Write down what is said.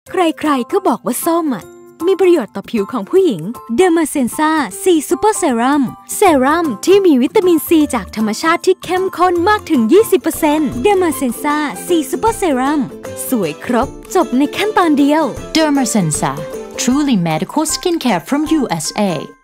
ใครๆก็บอกว่าส้มมีประโยชน์ต่อผิวของผู้หญิง Dermasensa C Super Serum เซรั่มที่มีวิตามินซีจากธรรมชาติที่เข้มข้นมากถึง 20% Dermasensa C Super Serum สวยครบจบในขั้นตอนเดียว Dermasensa Truly Medical Skincare from USA